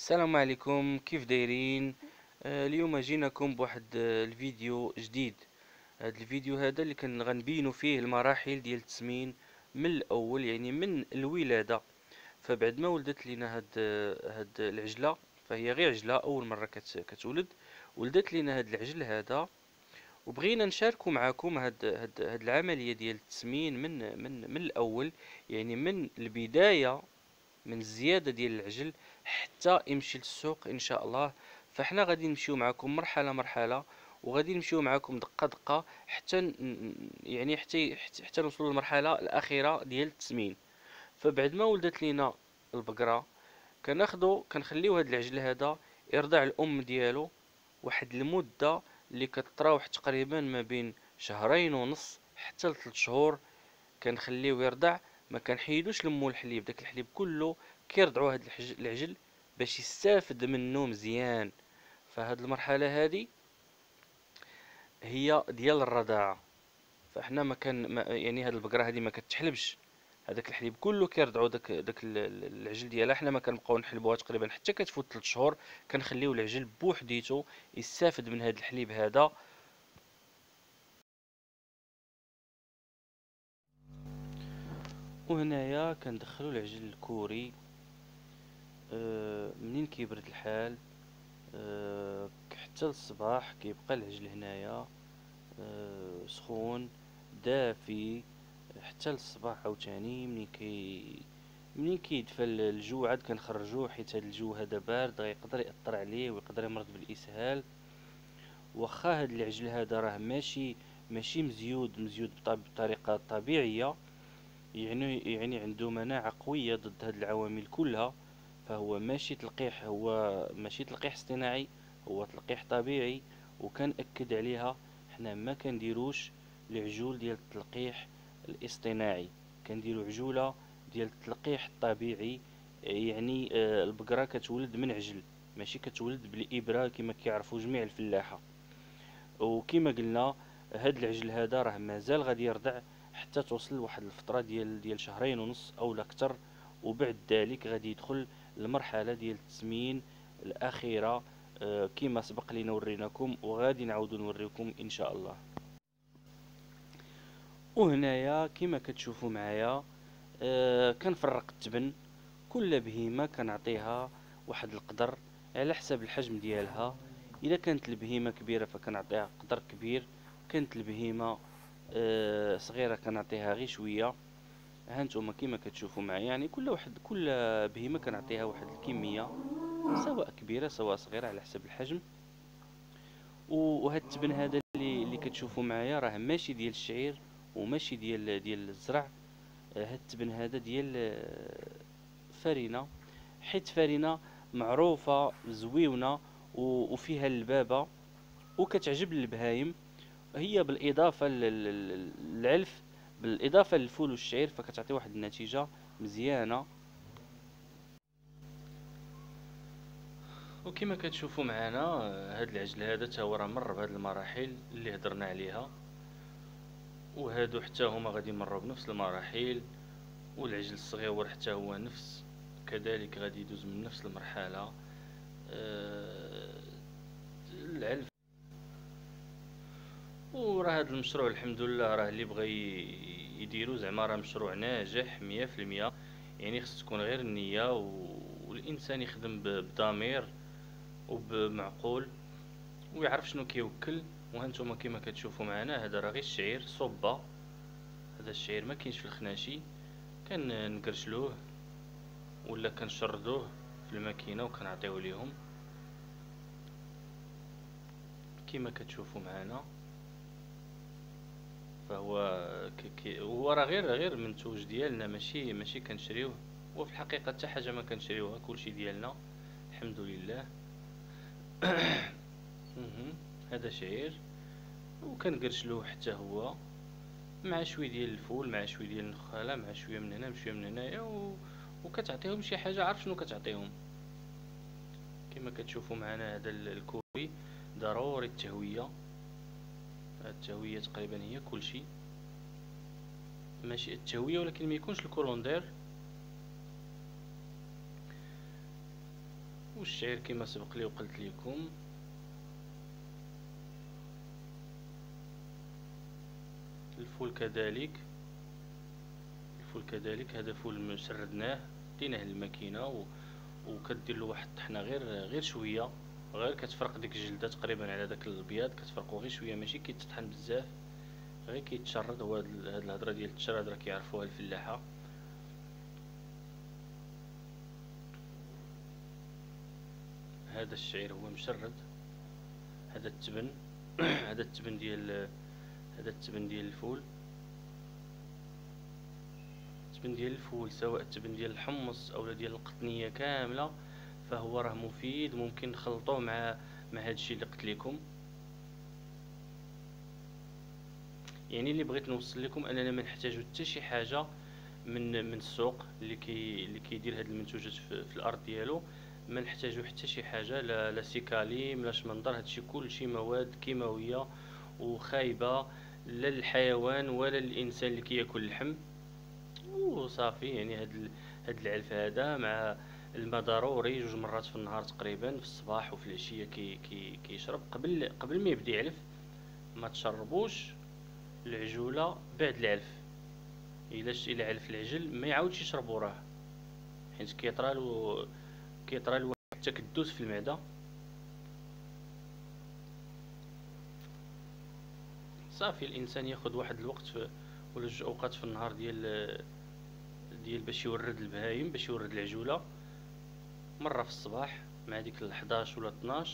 السلام عليكم، كيف دايرين؟ اليوم جيناكم بواحد الفيديو جديد. هذا الفيديو هذا اللي كان غنبينو فيه المراحل ديال التسمين من الاول، يعني من الولادة. فبعد ما ولدت لينا هاد العجلة، فهي غير عجلة اول مرة كتولد. ولدت لينا هاد العجل هذا، وبغينا نشاركو معاكم هاد العملية ديال التسمين من الاول، يعني من البداية، من الزيادة ديال العجل حتى يمشي للسوق ان شاء الله. فاحنا غادي نمشيو معكم مرحلة مرحلة، وغادي نمشيو معكم دقة دقة حتى يعني حتى نوصلوا للمرحلة الأخيرة ديال التسمين. فبعد ما ولدت لينا البقرة، كنخليو هاد العجل هذا يرضع الأم ديالو واحد المدة اللي كتراوح تقريبا ما بين شهرين ونص حتى لثلاث شهور. كنخليوه يرضع، ما كنحيدوش لمو الحليب، داك الحليب كله كيرضعو هاد العجل باش يستافد منه مزيان. فهاد المرحلة هادي هي ديال الرضاعة. فاحنا يعني هاد البقرة هادي ما كتحلبش، هذاك الحليب كله كيرضعو داك العجل ديالها. حنا ما كنبقاو نحلبوها تقريبا حتى كتفوت 3 شهور، كنخليو العجل بوحديتو يستافد من هاد الحليب هذا. وهنايا كندخلو العجل الكوري. منين كيبرد الحال حتى الصباح كيبقى العجل هنايا سخون دافي حتى للصباح عاوتاني. منين كيدفى الجو عاد كنخرجوه، حيت هاد الجو هذا بارد غيقدر يأثر عليه ويقدر يمرض بالإسهال. واخا هاد العجل هذا راه ماشي مزيود بطريقة طبيعية، يعني عنده مناعة قوية ضد هاد العوامل كلها. فهو ماشي تلقيح اصطناعي، هو تلقيح طبيعي. وكنأكد عليها، حنا ما كنديروش العجول ديال التلقيح الاصطناعي، كنديرو عجولة ديال التلقيح الطبيعي. يعني البقرة كتولد من عجل، ماشي كتولد بالإبرة كما كيعرفوا جميع الفلاحة. وكما قلنا، هاد العجل هذا راه مازال غادي يرضع حتى توصل لواحد الفترة ديال شهرين ونص او اكثر. وبعد ذلك غادي يدخل المرحلة ديال التسمين الأخيرة، كما سبق لينا وريناكم وغادي نعاودو نوريكم ان شاء الله. وهنايا كما كتشوفوا معايا كنفرق التبن. كل بهيمة كنعطيها واحد القدر على حسب الحجم ديالها. اذا كانت البهيمة كبيرة فكنعطيها قدر كبير، كانت البهيمة صغيرة كنعطيها غير شوية. هانتوما كما كتشوفوا معايا، يعني كل بهيمة كنعطيها واحد الكمية، سواء كبيرة سواء صغيرة على حسب الحجم. وهاد التبن هذا اللي كتشوفوا معايا راه ماشي ديال الشعير وماشي ديال الزرع. هاد التبن هذا ديال فرينة. حيت فرينة معروفة زويونة وفيها اللبابة وكتعجب البهايم. هي بالإضافة للعلف، بالإضافة للفول والشعير، فكتعطي واحد النتيجة مزيانة. وكما كتشوفوا معنا هاد العجل هذا تا هو راه مر بهاد المراحل اللي هضرنا عليها، وهادو حتى هما غادي يمروا بنفس المراحل. والعجل الصغيور حتى هو نفس كذلك غادي يدوز من نفس المرحلة. العلف. وراه هذا المشروع الحمد لله راه اللي بغى يديرو زعما راه مشروع ناجح 100%. يعني خص تكون غير النية والإنسان يخدم بضمير وبمعقول ويعرف شنو كيوكل. وهانتوما كما كتشوفوا معنا هذا راه غير الشعير صوبة. هذا الشعير ما كاينش في الخناشي، كنقرشلوه ولا كنشردوه في الماكينة وكنعطيوه ليهم كما كتشوفوا معنا. فهو هو راه غير منتوج ديالنا، ماشي كنشريوه. وفي الحقيقة حتى حاجة ما كنشريوها، كلشي ديالنا الحمد لله. هذا شعير وكنقرشلوه حتى هو مع شويه ديال الفول مع شويه ديال النخاله مع شويه من هنا بشويه من هنايا وكتعطيهم شي حاجه. عارف شنو كتعطيهم؟ كما كتشوفوا معنا هذا الكوري ضروري التهويه. التهويه تقريبا هي كلشي، ماشي التهويه ولكن ما يكونش الكولوندير. والشعير كما سبق لي وقلت لكم. الفول كذلك، الفول كذلك هذا فول شردناه ديناه للماكينه وكدير له واحد الطحنه غير شويه، غير كتفرق ديك الجلده تقريبا على داك البياض، كتفرقو غير شويه ماشي كيتطحن بزاف، غير كيتشرد. هو هاد الهضره ديال التشرد راه كيعرفوها الفلاحه. هذا الشعير هو مشرد. هذا التبن هذا التبن ديال الفول. التبن ديال الفول سواء التبن ديال الحمص او ديال القطنيه كامله فهو راه مفيد، ممكن نخلطوه مع هادشي اللي قلت لكم. يعني اللي بغيت نوصل لكم اننا ما نحتاجو حتى شي حاجه من السوق اللي كيدير هاد المنتوجات في الارض ديالو. ما نحتاجو حتى شي حاجه، لا سيكاليم لا شمندر، هادشي كلشي مواد كيماويه وخايبه لا للحيوان ولا للانسان اللي كياكل اللحم. وصافي يعني هاد العلف هذا مع الماء ضروري 2 مرات في النهار تقريبا، في الصباح وفي العشيه كيشرب قبل ما يبدا يعلف. ما تشربوش العجوله بعد العلف. الا علف العجل ما يعاودش يشرب وراه، حيت كيطرالو واحد التكدس في المعده. صافي الانسان ياخذ واحد الوقت ولا 2 اوقات في النهار ديال باش يورد البهايم، باش يورد العجوله. مره في الصباح مع ديك 11 ولا 12،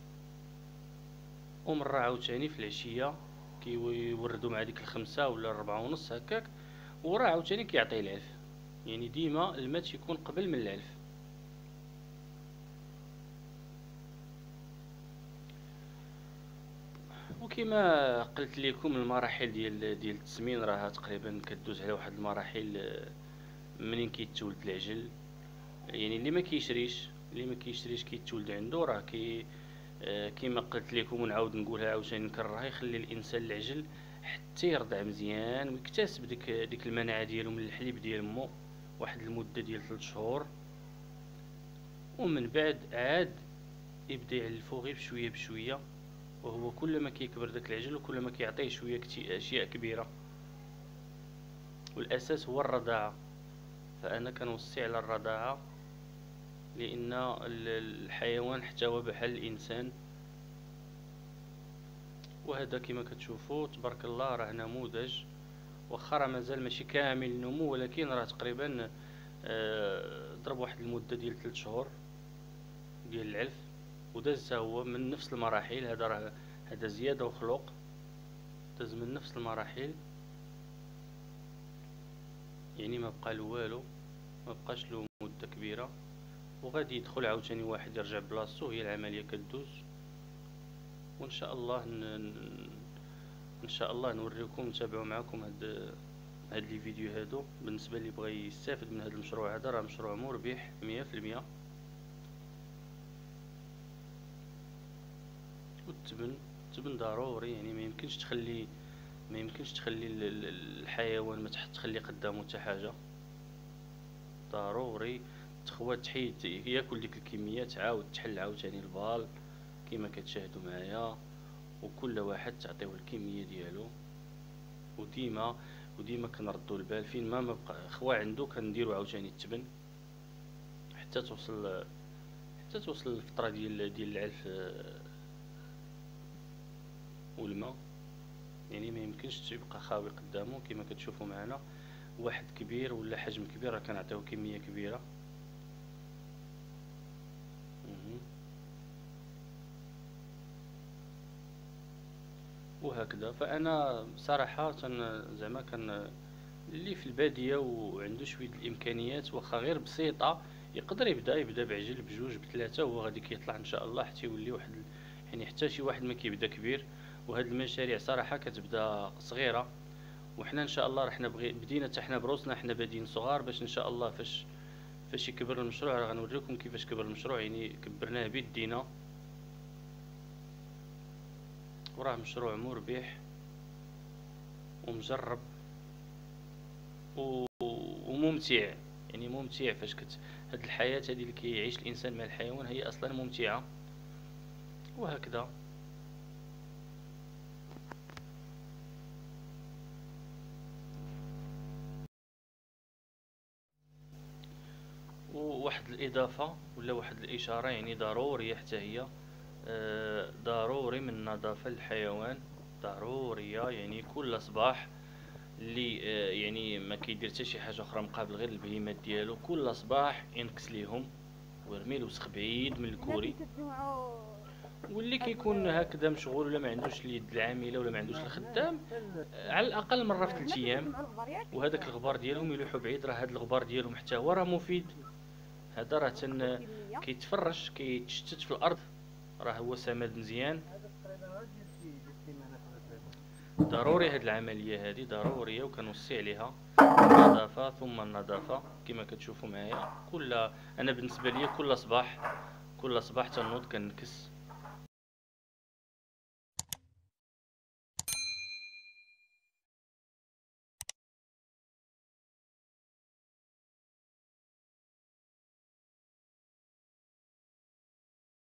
ومره عاوتاني في العشيه كيوردوا مع ديك 5 ولا 4 ونص هكاك، وراه عاوتاني كيعطيه العلف. يعني ديما الماء تيكون قبل من العلف. وكما قلت لكم المراحل ديال التسمين راها تقريبا كدوز على واحد المراحل منين كيتولد العجل. يعني اللي ما كيشريش كيتولد عنده راه كيما قلت لكم ونعاود نقولها عاوتاني نكررها، يخلي الانسان العجل حتى يرضع مزيان ويكتسب ديك المناعه ديالو من الحليب ديال مو واحد المده ديال 3 شهور، ومن بعد عاد يبدا يعلفو غير بشويه بشويه. وهو كل ما كيكبر داك العجل وكل ما كيعطيه شويه اشياء كبيره، والاساس هو الرضاعه. فانا كنوصي على الرضاعه، لان الحيوان حتى هو بحال الانسان. وهذا كما كتشوفوا تبارك الله راه نموذج، واخا راه مازال ماشي كامل النمو، ولكن راه تقريبا ضرب واحد المده ديال 3 شهور ديال العلف، وداز هو من نفس المراحل. هذا زياده وخلق، داز من نفس المراحل. يعني ما بقى له والو، ما بقاش له مده كبيره، وغادي يدخل عاوتاني واحد يرجع بلاصتو. هي العمليه كدوز، وان شاء الله ان شاء الله نوريكم نتابعوا معكم هاد لي فيديو هادو. بالنسبه اللي بغى يستافد من هذا المشروع هذا راه مشروع مربح 100%. والتبن ضروري، يعني ما يمكنش تخلي الحيوان ما تخلي قدامه حتى حاجه. ضروري تخوات تحيد ياكل ديك الكميه، تعاود تحل عاوتاني البال كما كتشاهدوا معايا، وكل واحد تعطيوه الكميه ديالو. وديما كنردوا البال فين ما بقى خوا عنده كنديروا عاوتاني التبن حتى توصل الفتره ديال العلف والماء. يعني ما يمكنش تبقى خاوي قدامه. كما كتشوفوا معنا واحد كبير ولا حجم كبير راه كنعطيوه كميه كبيره. وهكذا. فانا صراحه زعما كان اللي في الباديه وعنده شويه الامكانيات واخا غير بسيطه يقدر يبدا بعجل بجوج بثلاثه، وهو غادي كيطلع ان شاء الله حتى يولي واحد. يعني حتى شي واحد ما كيبدا كبير. وهاد المشاريع صراحه كتبدا صغيره، وحنا ان شاء الله راه حنا بدينا حتى حنا بروسنا، حنا بادين صغار باش ان شاء الله فاش يكبر المشروع راه غنوريكم كيفاش كبر المشروع. يعني كبرناه بيدينا، وراه مشروع مربح ومجرب وممتع. يعني ممتع فاش هاد الحياة هادي اللي كيعيش الانسان مع الحيوان هي اصلا ممتعة. وهكذا. وواحد الإضافة ولا واحد الإشارة يعني ضرورية حتى هي، ضروري من نظافة الحيوان، ضرورية يعني كل صباح اللي يعني ما كيدير حتى شي حاجة أخرى مقابل غير البهيمات ديالو، كل صباح ينكس ليهم ويرمي الوسخ بعيد من الكوري. واللي كيكون هكذا مشغول ولا ما عندوش اليد العاملة ولا ما عندوش الخدام، على الأقل مرة في 3 أيام وهذاك الغبار ديالهم يلوحوا بعيد. راه هاد الغبار ديالهم حتى هو راه مفيد، هذا راه كيتفرش كيتشتت في الارض، راه هو سماد مزيان. ضروري هاد العمليه هذه ضروريه وكنوصي عليها، النظافه ثم النظافه كما كتشوفوا معايا. انا بالنسبه لي كل صباح تنوض كنكس